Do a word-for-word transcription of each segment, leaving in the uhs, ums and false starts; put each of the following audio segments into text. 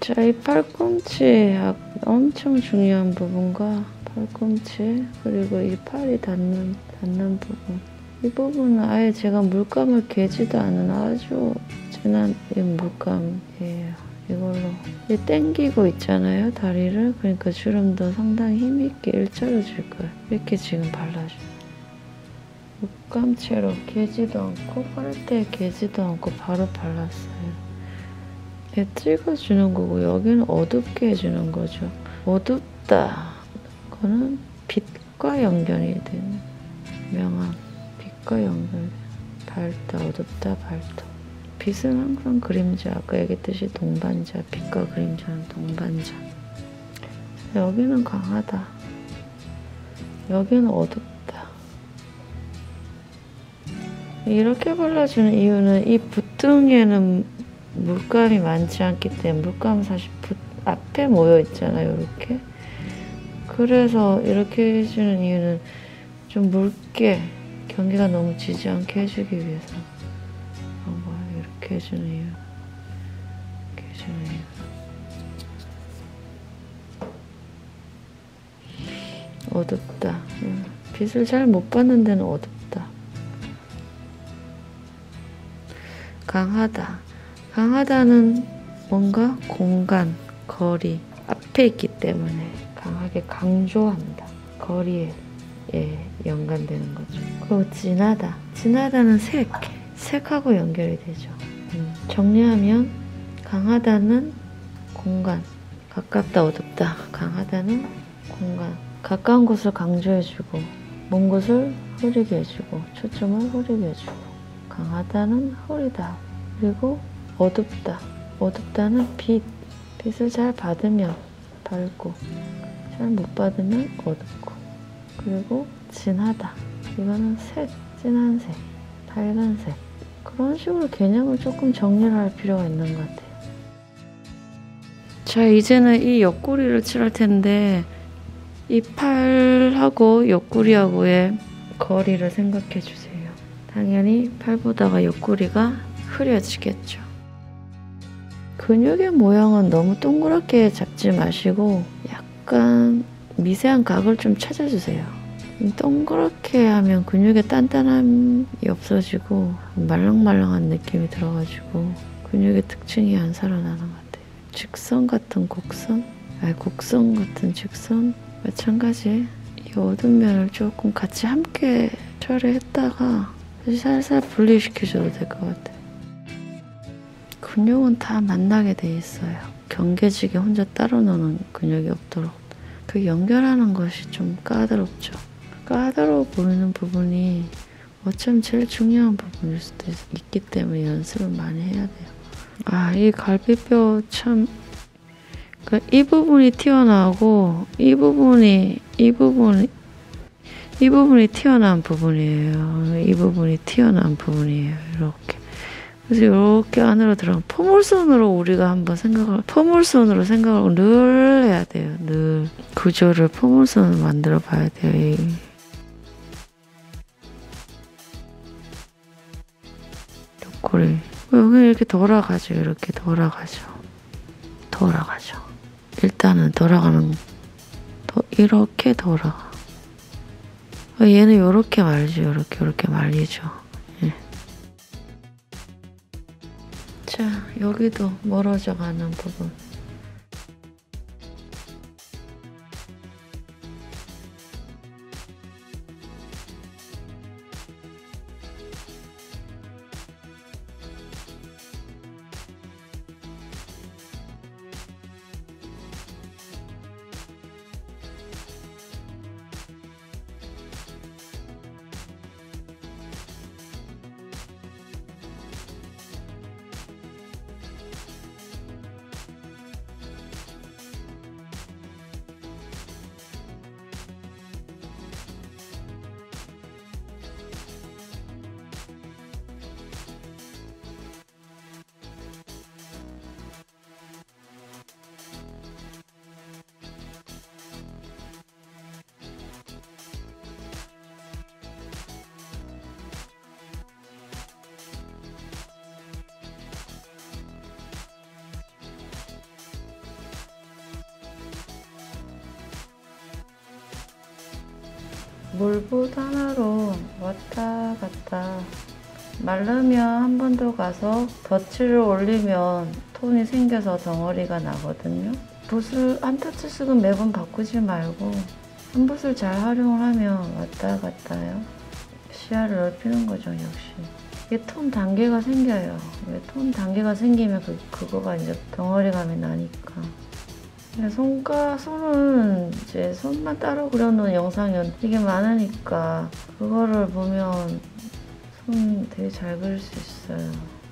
자, 이 팔꿈치 엄청 중요한 부분과 팔꿈치 그리고 이 팔이 닿는 닿는 부분, 이 부분은 아예 제가 물감을 개지도 않은 아주 진한 이 물감이에요. 이걸로 이 당기고 있잖아요, 다리를. 그러니까 주름도 상당히 힘있게 일자로 줄 거예요. 이렇게 지금 발라줘요. 물감채로 개지도 않고 바를 때 개지도 않고 바로 발랐어요. 얘 찍어주는 거고 여기는 어둡게 해주는 거죠. 어둡다. 그거는 빛과 연결이 되는 명암. 빛과 연결. 밝다, 어둡다, 밝다. 빛은 항상 그림자. 아까 얘기했듯이 동반자. 빛과 그림자는 동반자. 여기는 강하다. 여기는 어둡다. 이렇게 발라주는 이유는 이 붓등에는 물감이 많지 않기 때문에, 물감은 사실 붓 앞에 모여 있잖아요, 이렇게. 그래서 이렇게 해주는 이유는 좀 묽게, 경계가 너무 지지 않게 해주기 위해서 그런 거예요. 이렇게 해주는 이유. 이렇게 해주는 이유. 어둡다. 빛을 잘 못 받는 데는 어둡다. 강하다. 강하다는 뭔가 공간, 거리, 앞에 있기 때문에 강하게 강조한다. 거리에 예, 연관되는 거죠. 그리고 진하다. 진하다는 색, 색하고 연결이 되죠. 음, 정리하면 강하다는 공간, 가깝다, 어둡다. 강하다는 공간, 가까운 곳을 강조해주고 먼 곳을 흐리게 해주고 초점을 흐리게 해주고. 강하다는 흐리다. 그리고 어둡다. 어둡다는 빛. 빛을 잘 받으면 밝고, 잘 못 받으면 어둡고. 그리고 진하다. 이거는 색, 진한 색, 밝은 색. 그런 식으로 개념을 조금 정리를 할 필요가 있는 것 같아요. 자, 이제는 이 옆구리를 칠할 텐데, 이 팔하고 옆구리하고의 거리를 생각해 주세요. 당연히 팔보다가 옆구리가 흐려지겠죠. 근육의 모양은 너무 동그랗게 잡지 마시고 약간 미세한 각을 좀 찾아주세요. 동그랗게 하면 근육의 단단함이 없어지고 말랑말랑한 느낌이 들어가지고 근육의 특징이 안 살아나는 것 같아요. 직선 같은 곡선, 아니 곡선 같은 직선, 마찬가지. 이 어두운 면을 조금 같이 함께 처리했다가 살살 분리시켜줘도 될 것 같아요. 근육은 다 만나게 돼 있어요. 경계지게 혼자 따로 노는 근육이 없도록. 그 연결하는 것이 좀 까다롭죠. 까다로워 보이는 부분이 어쩌면 제일 중요한 부분일 수도 있, 있기 때문에 연습을 많이 해야 돼요. 아, 이 갈비뼈 참, 그러니까 이 부분이 튀어나오고 이 부분이 이 부분이 이 부분이 튀어나온 부분이에요. 이 부분이 튀어나온 부분이에요. 이렇게. 그래서 이렇게 안으로 들어가. 포물선으로 우리가 한번 생각을, 포물선으로 생각을 늘 해야 돼요. 늘. 구조를 포물선으로 만들어 봐야 돼요. 옆구리. 여기 이렇게 돌아가죠. 이렇게 돌아가죠. 돌아가죠. 일단은 돌아가는, 더 이렇게 돌아가. 얘는 요렇게 말리죠. 요렇게, 요렇게 말리죠. 예. 자, 여기도 멀어져 가는 부분. 물붓 하나로 왔다 갔다. 마르면 한 번 더 가서 덧칠을 올리면 톤이 생겨서 덩어리가 나거든요. 붓을 한 터치씩은 매번 바꾸지 말고 한 붓을 잘 활용을 하면 왔다 갔다요. 시야를 넓히는 거죠, 역시. 이게 톤 단계가 생겨요. 톤 단계가 생기면 그, 그거가 이제 덩어리감이 나니까. 손가, 손은 이제 손만 따로 그려놓은 영상이 되게 많으니까 그거를 보면 손 되게 잘 그릴 수 있어요.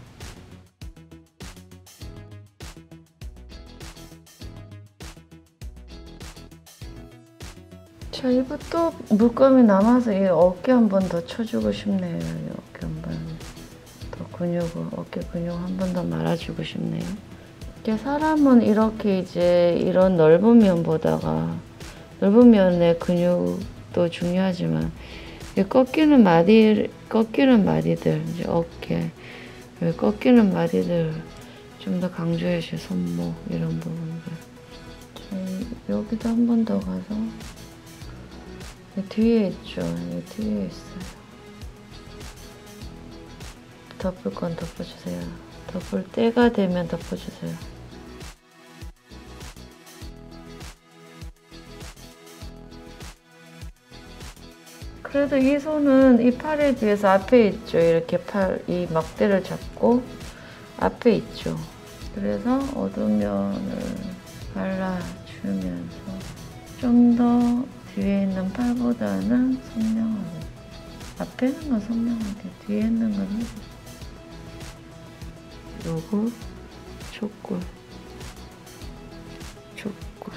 자, 이거 또 물감이 남아서 이 어깨 한 번 더 쳐주고 싶네요. 이 어깨 한 번 더 근육을, 어깨 근육 한 번 더 말아주고 싶네요. 이게 사람은 이렇게 이제 이런 넓은 면보다가 넓은 면의 근육도 중요하지만 꺾이는 마디, 꺾이는 마디들, 이제 어깨, 꺾이는 마디들 좀 더 강조해주세요. 손목 이런 부분들. 여기도 한 번 더 가서 뒤에 있죠. 여기 뒤에 있어요. 덮을 건 덮어주세요. 덮을 때가 되면 덮어주세요. 그래도 이 손은 이 팔에 비해서 앞에 있죠. 이렇게 팔, 이 막대를 잡고 앞에 있죠. 그래서 어두운 면을 발라주면서 좀 더 뒤에 있는 팔보다는 선명하게. 앞에 있는 건 선명하게, 뒤에 있는 건 요거 촉골, 촉골.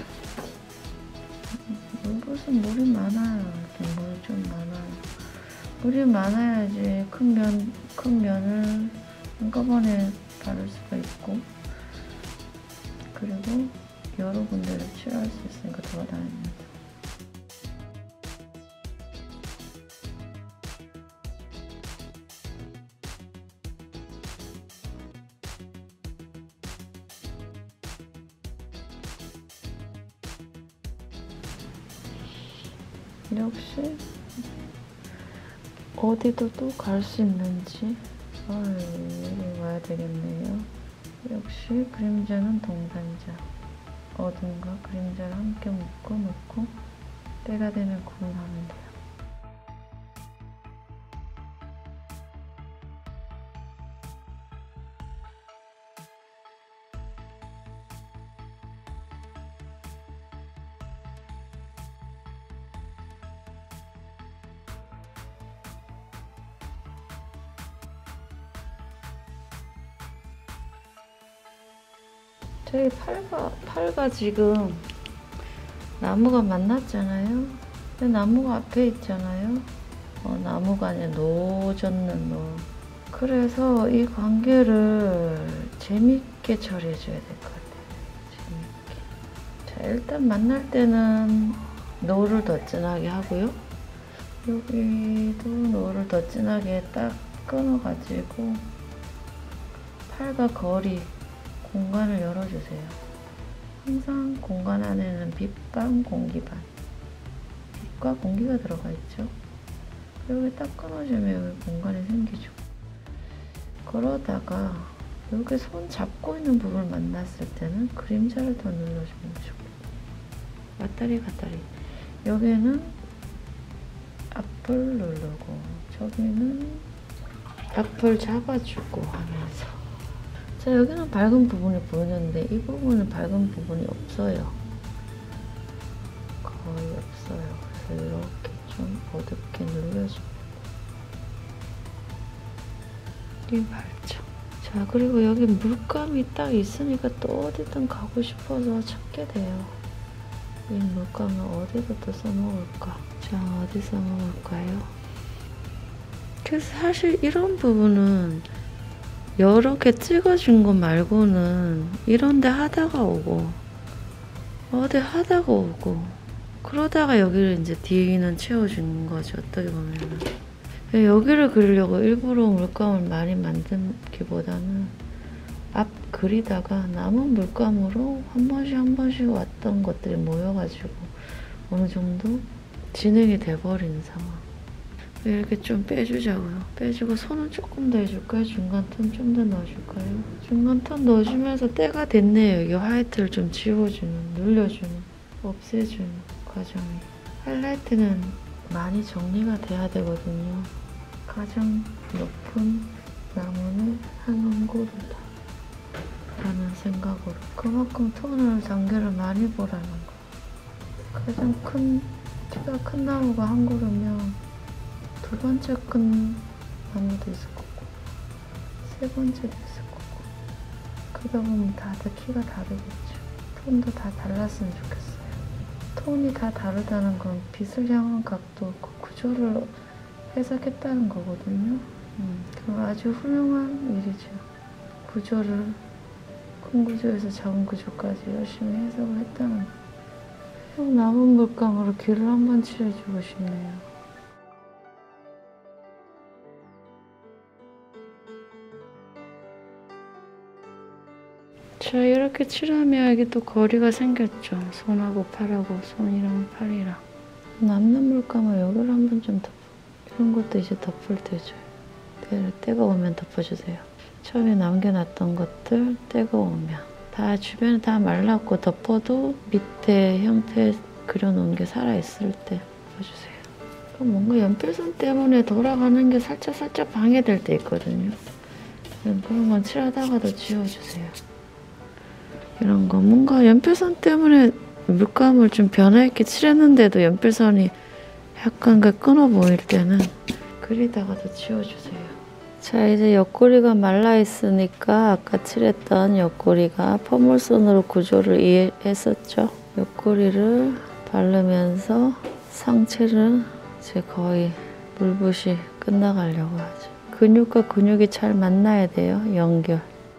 물붓은 물이 많아요. 이렇게 물이 좀 많아요. 물이 많아야지 큰 면, 큰 면을 한꺼번에 바를 수가 있고, 그리고 여러 군데를 칠할 수 있으니까 더 다행입니다. 역시 어디도 또 갈 수 있는지 아, 여기 와야 되겠네요. 역시 그림자는 동반자. 어둠과 그림자를 함께 묶어 놓고 때가 되면 구분하면 돼요. 저희 팔과, 팔과 지금 나무가 만났잖아요. 나무가 앞에 있잖아요. 어, 나무가 아니라 노젓는 노. 그래서 이 관계를 재밌게 처리해줘야 될 것 같아요. 재밌게. 자, 일단 만날 때는 노를 더 진하게 하고요. 여기도 노를 더 진하게 딱 끊어가지고 팔과 거리, 공간을 열어주세요. 항상 공간 안에는 빛반, 공기반. 빛과 공기가 들어가 있죠. 여기 딱 끊어주면 여기 공간이 생기죠. 그러다가 여기 손 잡고 있는 부분을 만났을 때는 그림자를 더 눌러주면 좋고, 왔다리 갔다리. 여기는 앞을 누르고 저기는 앞을 잡아주고 하면서. 자, 여기는 밝은 부분이 보이는데 이 부분은 밝은 부분이 없어요. 거의 없어요. 그래서 이렇게 좀 어둡게 눌러줍니다. 이 밝죠. 자, 그리고 여기 물감이 딱 있으니까 또 어디든 가고 싶어서 찾게 돼요. 이 물감을 어디다 또 써먹을까? 자, 어디 써먹을까요? 그래서 사실 이런 부분은 여러 개 찍어준 거 말고는 이런 데 하다가 오고 어디 하다가 오고 그러다가 여기를 이제 뒤는 채워주는 거죠. 어떻게 보면은 여기를 그리려고 일부러 물감을 많이 만들기보다는 앞 그리다가 남은 물감으로 한 번씩 한 번씩 왔던 것들이 모여가지고 어느 정도 진행이 돼버리는 상황. 이렇게 좀 빼주자고요. 빼주고 손은 조금 더 해줄까요? 중간 톤 좀 더 넣어줄까요? 중간 톤 넣어주면서 때가 됐네요. 여기 화이트를 좀 지워주는, 늘려주는, 없애주는 과정이. 하이라이트는 많이 정리가 돼야 되거든요. 가장 높은 나무는 한 원고르다 라는 생각으로 그만큼 톤을 단계를 많이 보라는 거. 가장 큰 키가 큰 나무가 한 그루면 두 번째 큰 나무도 있을 거고 세 번째도 있을 거고 그러다 보면 다들 키가 다르겠죠. 톤도 다 달랐으면 좋겠어요. 톤이 다 다르다는 건 빛을 향한 각도, 그 구조를 해석했다는 거거든요. 음, 그럼 아주 훌륭한 일이죠. 구조를 큰 구조에서 작은 구조까지 열심히 해석을 했다는 거. 남은 물감으로 귀를 한번 칠해주고 싶네요. 자, 이렇게 칠하면 이게 또 거리가 생겼죠. 손하고 팔하고 손이랑 팔이랑. 남는 물감을 여기를 한번 좀 덮어. 이런 것도 이제 덮을 때죠. 때를 때가 오면 덮어주세요. 처음에 남겨놨던 것들 때가 오면 다 주변에 다 말랐고 덮어도 밑에 형태 그려놓은 게 살아있을 때 덮어주세요. 그럼 뭔가 연필선 때문에 돌아가는 게 살짝 살짝 방해될 때 있거든요. 그런 건 칠하다가도 지워주세요. 이런 거 뭔가 연필선 때문에 물감을 좀 변화 있게 칠했는데도 연필선이 약간 그 끊어 보일 때는 그리다가도 지워주세요. 자, 이제 옆구리가 말라 있으니까 아까 칠했던 옆구리가 퍼물선으로 구조를 이해했었죠. 옆구리를 바르면서 상체를 이제 거의 물붓이 끝나가려고 하죠. 근육과 근육이 잘 만나야 돼요. 연결.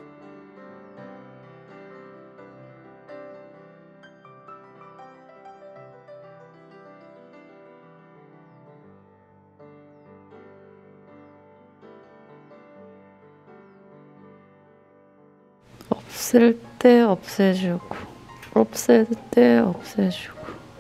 없앨 때 없애주고 없앨 때 없애주고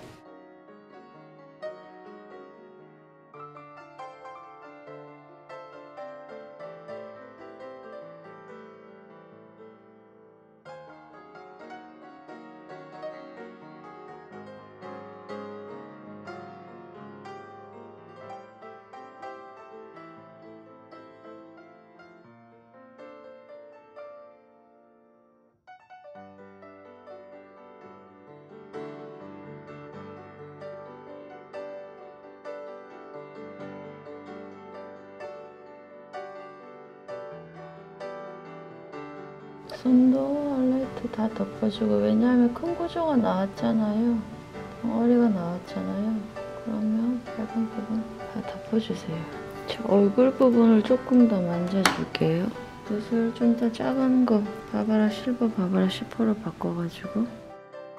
손도 하이라이트 다 덮어주고 왜냐하면 큰 구조가 나왔잖아요. 덩어리가 나왔잖아요. 그러면 빨간 부분 다 덮어주세요. 자, 얼굴 부분을 조금 더 만져줄게요. 붓을 좀 더 작은 거 바바라 실버 바바라 십호로 바꿔가지고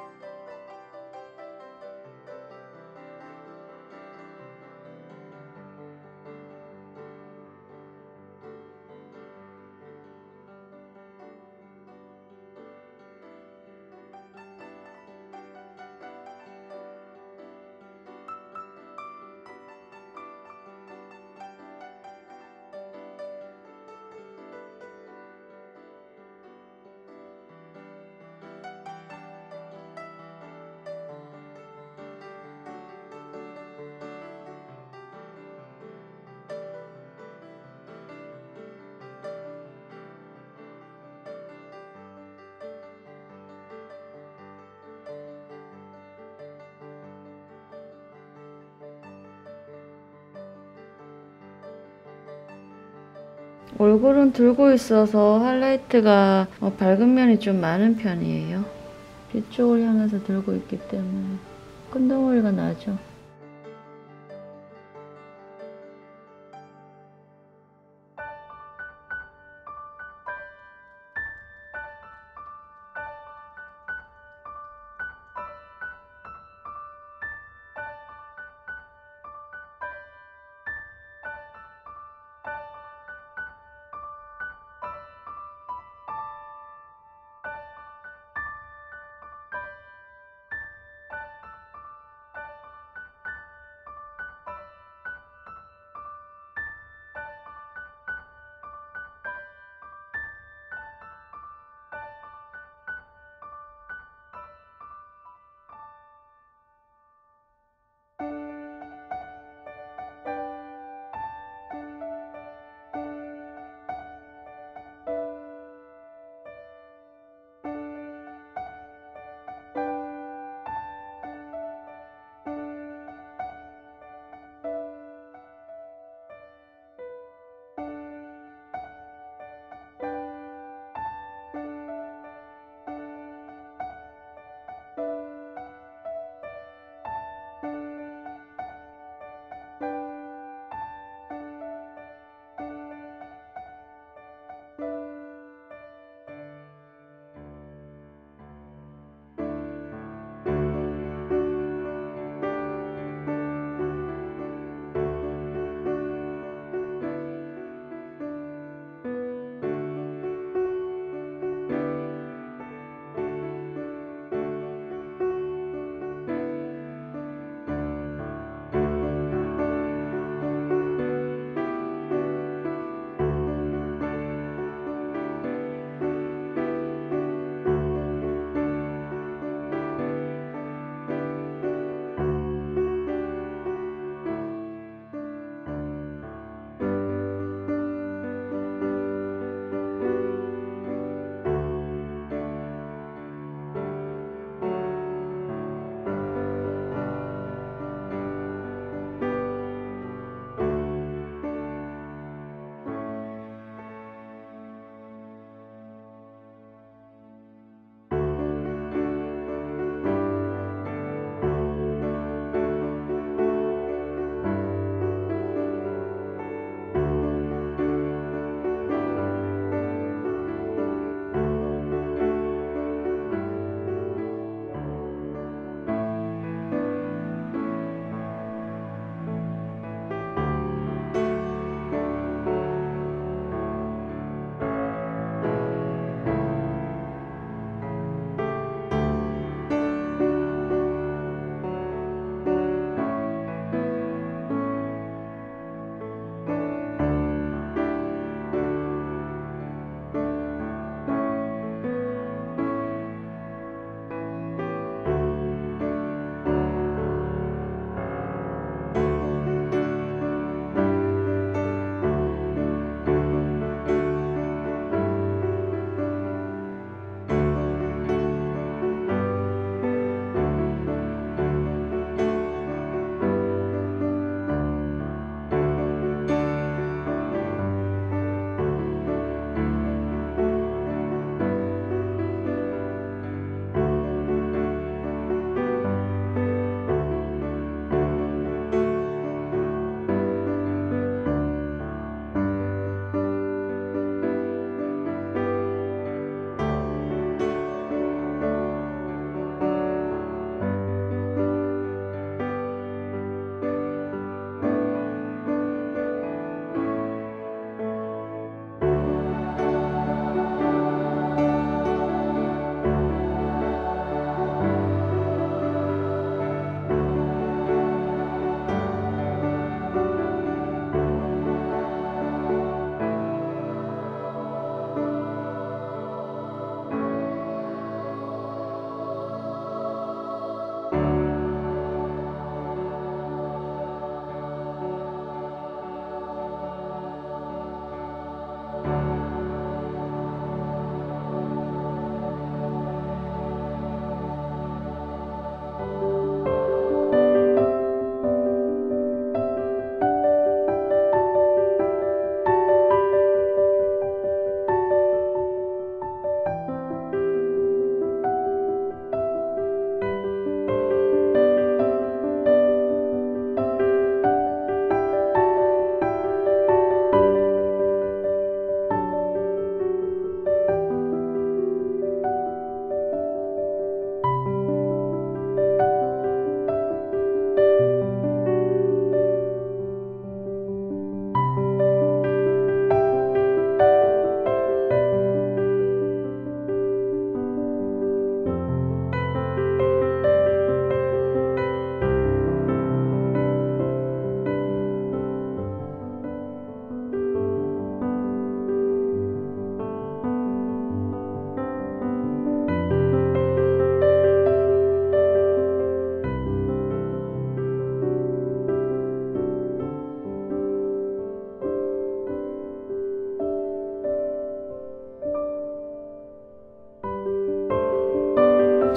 얼굴은 들고 있어서 하이라이트가 어, 밝은 면이 좀 많은 편이에요. 뒤쪽을 향해서 들고 있기 때문에 끈덩어리가 나죠.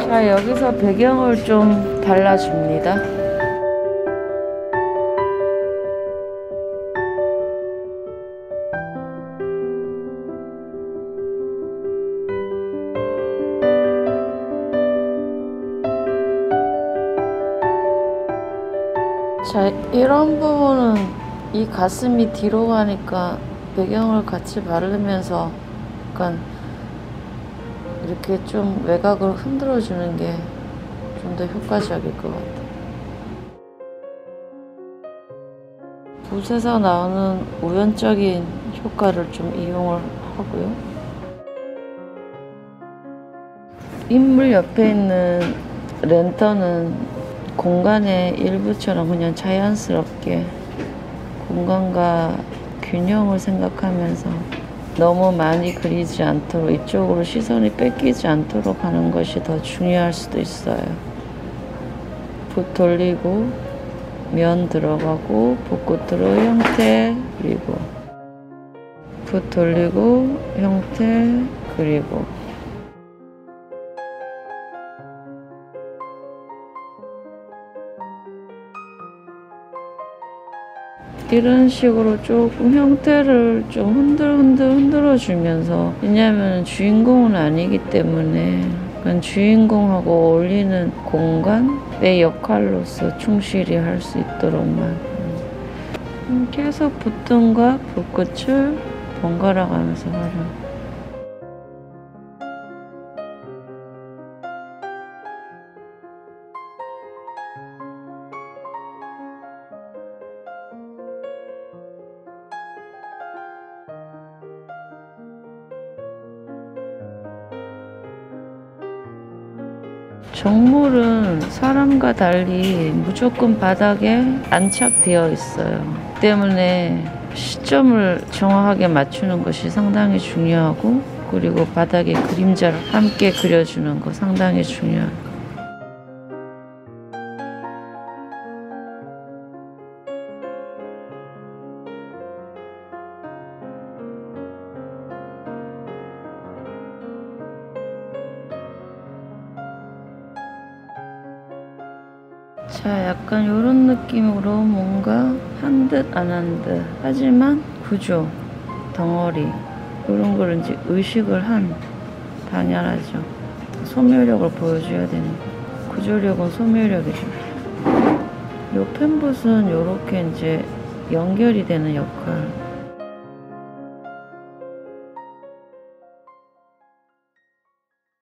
자, 여기서 배경을 좀 달라줍니다. 자, 이런 부분은 이 가슴이 뒤로 가니까 배경을 같이 바르면서 약간 이렇게 좀 외곽을 흔들어 주는 게 좀 더 효과적일 것 같아요. 붓에서 나오는 우연적인 효과를 좀 이용을 하고요. 인물 옆에 있는 랜턴은 공간의 일부처럼 그냥 자연스럽게 공간과 균형을 생각하면서 너무 많이 그리지 않도록, 이쪽으로 시선이 뺏기지 않도록 하는 것이 더 중요할 수도 있어요. 붓 돌리고 면 들어가고 붓끝으로 형태 그리고 붓 돌리고 형태 그리고 이런 식으로 조금 형태를 좀 흔들흔들 흔들어 주면서, 왜냐하면 주인공은 아니기 때문에 그건 주인공하고 어울리는 공간, 내 역할로서 충실히 할 수 있도록만 계속 붓등과 붓끝을 번갈아 가면서 활용. 정물은 사람과 달리 무조건 바닥에 안착되어 있어요. 때문에 시점을 정확하게 맞추는 것이 상당히 중요하고, 그리고 바닥에 그림자를 함께 그려주는 거 상당히 중요해요. 자, 약간 이런 느낌으로 뭔가 한 듯 안 한 듯 하지만 구조, 덩어리 이런 걸 이제 의식을 한, 당연하죠. 소묘력을 보여줘야 되는 거. 구조력은 소묘력이죠. 요 펜붓은 요렇게 이제 연결이 되는 역할.